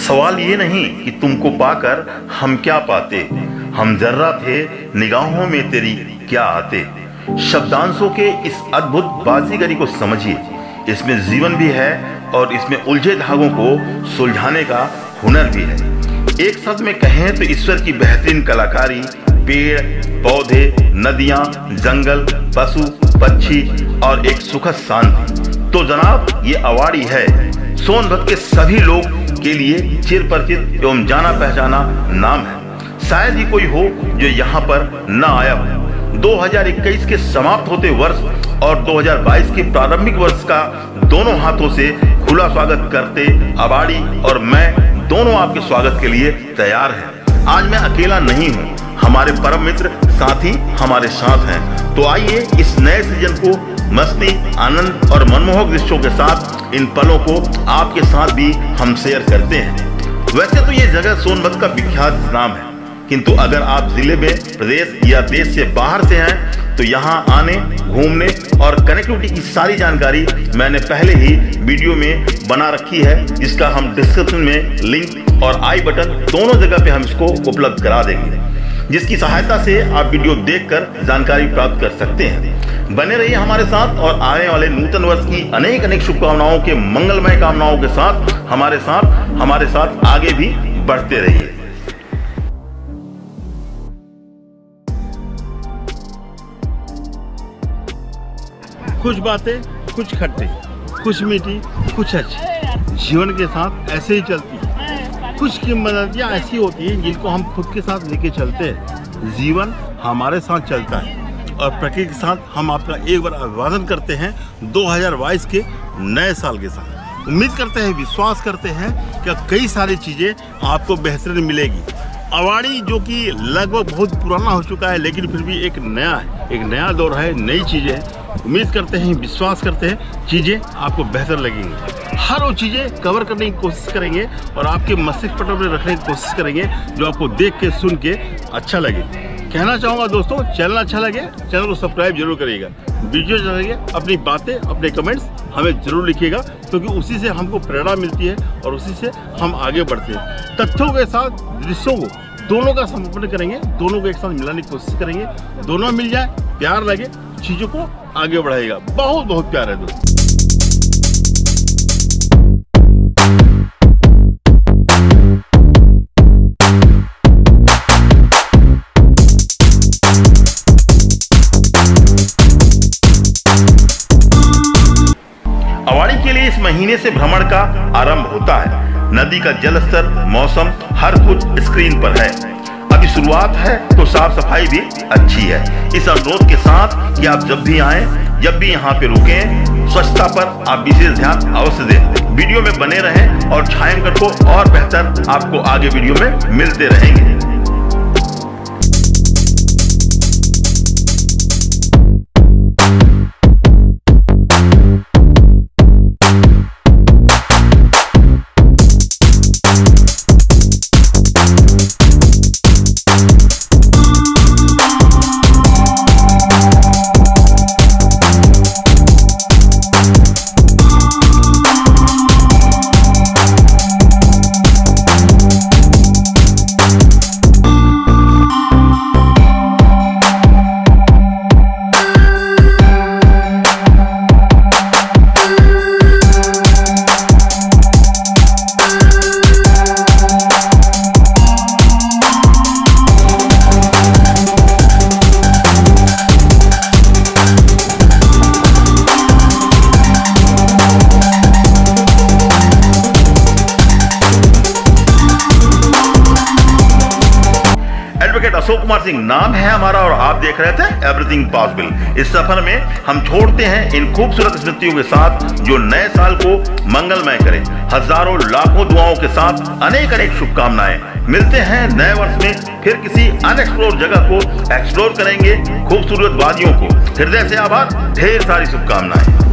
सवाल ये नहीं कि तुमको पाकर हम क्या पाते, हम जर्रा थे निगाहों में तेरी क्या आते। शब्दांशों के इस अद्भुत बाजीगरी को समझिए, इसमें जीवन भी है और इसमें उलझे धागों को सुलझाने का हुनर भी है। एक शब्द में कहें तो ईश्वर की बेहतरीन कलाकारी, पेड़ पौधे, नदियां, जंगल, पशु पक्षी और एक सुखद शांति। तो जनाब ये अवार्डी है सोनभद्र के सभी लोग के लिए चिर परिचित एवं जाना पहचाना नाम है। शायद ही कोई हो जो यहाँ पर न आया हो। 2021 के समाप्त होते वर्ष और 2022 के प्रारंभिक वर्ष का दोनों हाथों से खुला स्वागत करते अवार्डी और मैं दोनों आपके स्वागत के लिए तैयार हैं। आज मैं अकेला नहीं हूँ, हमारे परम मित्र साथी हमारे साथ हैं। तो आइए इस नए सीजन को मस्ती, आनंद और मनमोहक दृश्यों के साथ इन पलों को आपके साथ भी हम शेयर करते हैं। वैसे तो ये जगह सोनभद्र का विख्यात नाम है, किंतु अगर आप जिले में, प्रदेश या देश से बाहर से हैं तो यहाँ आने, घूमने और कनेक्टिविटी की सारी जानकारी मैंने पहले ही वीडियो में बना रखी है, जिसका हम डिस्क्रिप्शन में लिंक और आई बटन दोनों जगह पे हम इसको उपलब्ध करा देंगे, जिसकी सहायता से आप वीडियो देखकर जानकारी प्राप्त कर सकते हैं। बने रहिए हमारे साथ और आने वाले नूतन वर्ष की अनेक शुभकामनाओं के मंगलमय कामनाओं के साथ हमारे साथ आगे भी बढ़ते रहिए। कुछ बातें कुछ खट्टी, कुछ मीठी, कुछ अच्छी जीवन के साथ ऐसे ही चलती है। कुछ किंवदंतियाँ ऐसी होती हैं जिनको हम खुद के साथ लेके चलते हैं। जीवन हमारे साथ चलता है और प्रकृति के साथ हम आपका एक बार अभिवादन करते हैं 2022 के नए साल के साथ। उम्मीद करते हैं, विश्वास करते हैं कि कई सारी चीज़ें आपको बेहतरीन मिलेगी। अवार्डी जो कि लगभग बहुत पुराना हो चुका है, लेकिन फिर भी एक नया दौर है, नई चीज़ें हैं। उम्मीद करते हैं, विश्वास करते हैं चीज़ें आपको बेहतर लगेंगी। हर वो चीज़ें कवर करने की कोशिश करेंगे और आपके मस्तिष्क पटल में रखने की कोशिश करेंगे जो आपको देख के सुन के अच्छा लगे। कहना चाहूँगा दोस्तों, चैनल अच्छा लगे चैनल को सब्सक्राइब जरूर करिएगा, वीडियो अच्छा लगे अपनी बातें, अपने कमेंट्स हमें जरूर लिखिएगा, क्योंकि उसी से हमको प्रेरणा मिलती है और उसी से हम आगे बढ़ते हैं। तथ्यों के साथ दृश्यों को दोनों का समर्पण करेंगे, दोनों को एक साथ मिलाने की कोशिश करेंगे, दोनों मिल जाए, प्यार लगे, चीज़ों को आगे बढ़ाएगा। बहुत बहुत प्यार है दोस्तों। अवार्डी के लिए इस महीने से भ्रमण का आरंभ होता है। नदी का जलस्तर, मौसम हर कुछ स्क्रीन पर है। अभी शुरुआत है तो साफ सफाई भी अच्छी है। इस अनुरोध के साथ कि आप जब भी आएं, जब भी यहाँ पे रुकें, स्वच्छता पर आप विशेष ध्यान अवश्य दें। वीडियो में बने रहें और छायांकन को और बेहतर आपको आगे वीडियो में मिलते रहेंगे। अशोक कुमार सिंह नाम है हमारा और आप देख रहे थे एवरीथिंग पॉसिबल। इस सफर में हम छोड़ते हैं इन खूबसूरत स्मृतियों के साथ जो नए साल को मंगलमय करे। हजारों लाखों दुआओं के साथ अनेक शुभकामनाएं। मिलते हैं नए वर्ष में फिर किसी अनएक्सप्लोर जगह को एक्सप्लोर करेंगे, खूबसूरत वादियों को। हृदय से आभार, ढेर सारी शुभकामनाएं।